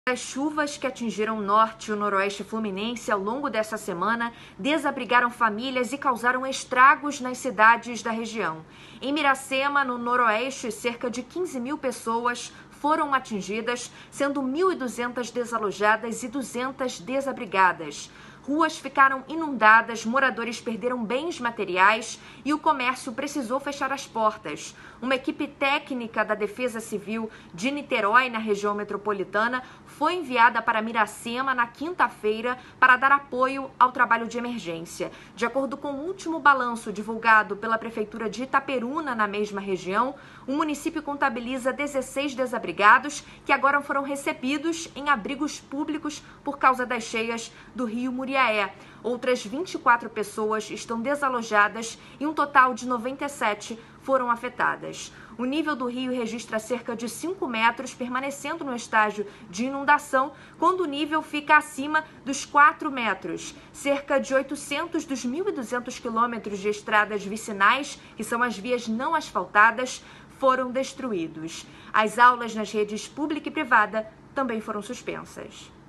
As chuvas que atingiram o norte e o noroeste fluminense ao longo dessa semana desabrigaram famílias e causaram estragos nas cidades da região. Em Miracema, no noroeste, cerca de 15 mil pessoas foram atingidas, sendo 1.200 desalojadas e 200 desabrigadas. Ruas ficaram inundadas, moradores perderam bens materiais e o comércio precisou fechar as portas. Uma equipe técnica da Defesa Civil de Niterói, na região metropolitana, foi enviada para Miracema na quinta-feira para dar apoio ao trabalho de emergência. De acordo com o último balanço divulgado pela Prefeitura de Itaperuna, na mesma região, o município contabiliza 16 desabrigados que agora foram recebidos em abrigos públicos por causa das cheias do rio Muriaé. Outras 24 pessoas estão desalojadas e um total de 97 foram afetadas. O nível do rio registra cerca de 5 metros, permanecendo no estágio de inundação, quando o nível fica acima dos 4 metros. Cerca de 800 dos 1.200 quilômetros de estradas vicinais, que são as vias não asfaltadas, foram destruídos. As aulas nas redes pública e privada também foram suspensas.